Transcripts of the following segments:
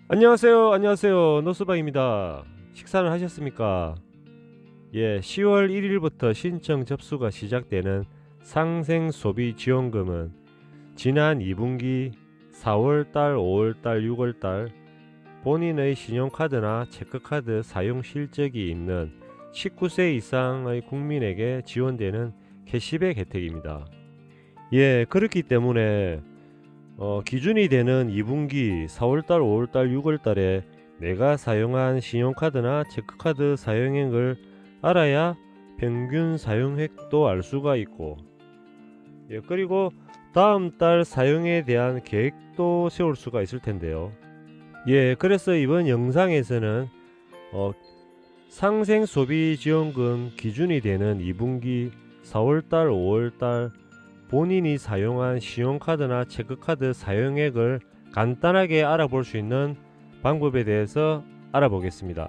안녕하세요. 안녕하세요. 노스방입니다. 식사는 하셨습니까? 예, 10월 1일부터 신청 접수가 시작되는 상생소비지원금은 지난 2분기 4월달, 5월달, 6월달 본인의 신용카드나 체크카드 사용 실적이 있는 19세 이상의 국민에게 지원되는 캐시백 혜택입니다. 예, 그렇기 때문에 기준이 되는 2분기 4월달, 5월달, 6월달에 내가 사용한 신용카드나 체크카드 사용액을 알아야 평균 사용액도 알 수가 있고, 예, 그리고 다음 달 사용에 대한 계획도 세울 수가 있을 텐데요. 예, 그래서 이번 영상에서는 상생소비지원금 기준이 되는 2분기 4월달, 5월달 본인이 사용한 신용카드나 체크카드 사용액을 간단하게 알아볼 수 있는 방법에 대해서 알아보겠습니다.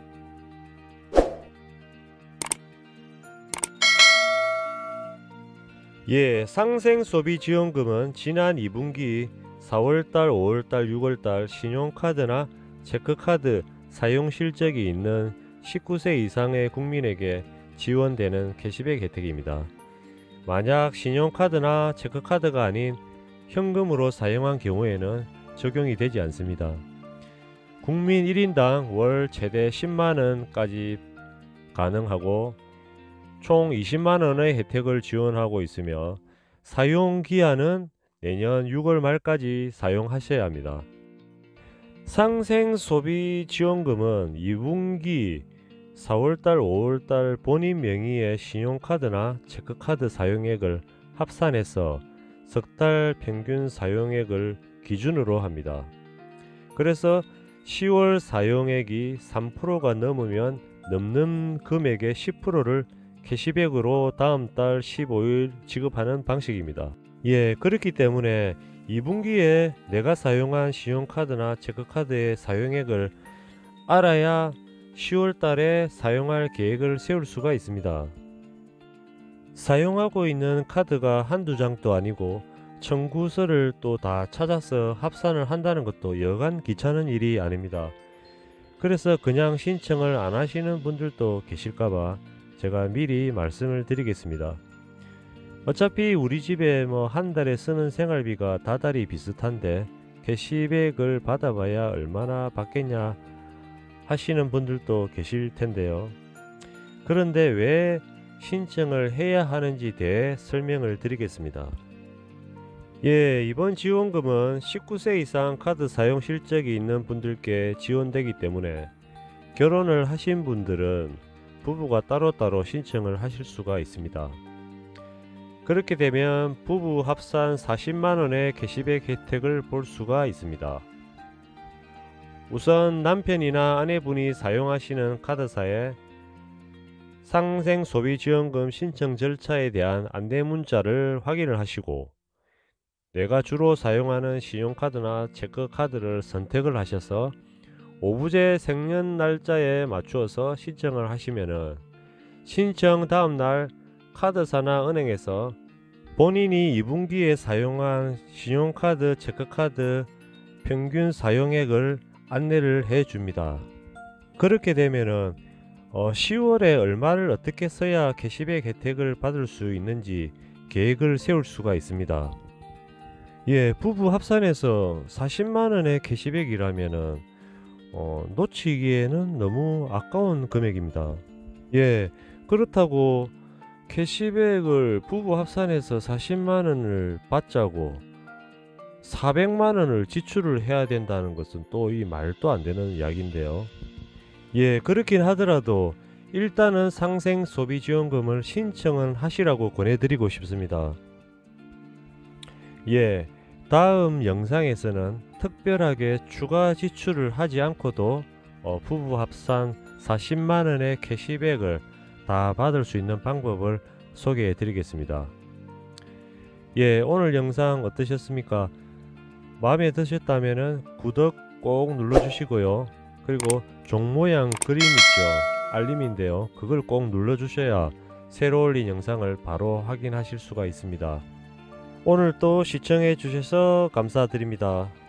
예, 상생소비지원금은 지난 2분기 4월달, 5월달, 6월달 신용카드나 체크카드 사용 실적이 있는 19세 이상의 국민에게 지원되는 캐시백 혜택입니다. 만약 신용카드나 체크카드가 아닌 현금으로 사용한 경우에는 적용이 되지 않습니다. 국민 1인당 월 최대 10만원까지 가능하고 총 20만원의 혜택을 지원하고 있으며 사용기한은 내년 6월 말까지 사용하셔야 합니다. 상생소비지원금은 2분기 4월달, 5월달 본인 명의의 신용카드나 체크카드 사용액을 합산해서 석달 평균 사용액을 기준으로 합니다. 그래서 10월 사용액이 3%가 넘으면 넘는 금액의 10%를 캐시백으로 다음 달 15일 지급하는 방식입니다. 예, 그렇기 때문에 2분기에 내가 사용한 신용카드나 체크카드의 사용액을 알아야 10월 달에 사용할 계획을 세울 수가 있습니다. 사용하고 있는 카드가 한두 장도 아니고 청구서를 또 다 찾아서 합산을 한다는 것도 여간 귀찮은 일이 아닙니다. 그래서 그냥 신청을 안 하시는 분들도 계실까봐 제가 미리 말씀을 드리겠습니다. 어차피 우리 집에 한 달에 쓰는 생활비가 다달이 비슷한데 캐시백을 받아봐야 얼마나 받겠냐 하시는 분들도 계실 텐데요. 그런데 왜 신청을 해야 하는지 대해 설명을 드리겠습니다. 예, 이번 지원금은 19세 이상 카드 사용 실적이 있는 분들께 지원되기 때문에 결혼을 하신 분들은 부부가 따로따로 신청을 하실 수가 있습니다. 그렇게 되면 부부 합산 40만원의 캐시백 혜택을 볼 수가 있습니다. 우선 남편이나 아내분이 사용하시는 카드사에 상생소비지원금 신청 절차에 대한 안내문자를 확인을 하시고 내가 주로 사용하는 신용카드나 체크카드를 선택을 하셔서 오부제 생년 날짜에 맞추어서 신청을 하시면은 신청 다음날 카드사나 은행에서 본인이 2분기에 사용한 신용카드, 체크카드 평균 사용액을 안내를 해 줍니다. 그렇게 되면은 10월에 얼마를 어떻게 써야 캐시백 혜택을 받을 수 있는지 계획을 세울 수가 있습니다. 예, 부부 합산해서 40만원의 캐시백이라면은 놓치기에는 너무 아까운 금액입니다. 예, 그렇다고 캐시백을 부부 합산해서 40만원을 받자고 400만원을 지출을 해야 된다는 것은 또 이 말도 안 되는 이야기인데요. 예, 그렇긴 하더라도 일단은 상생소비지원금을 신청은 하시라고 권해드리고 싶습니다. 예, 다음 영상에서는 특별하게 추가 지출을 하지 않고도 부부 합산 40만원의 캐시백을 다 받을 수 있는 방법을 소개해 드리겠습니다. 예, 오늘 영상 어떠셨습니까? 마음에 드셨다면 구독 꼭 눌러주시고요. 그리고 종 모양 그림 있죠? 알림인데요. 그걸 꼭 눌러주셔야 새로 올린 영상을 바로 확인하실 수가 있습니다. 오늘 또 시청해 주셔서 감사드립니다.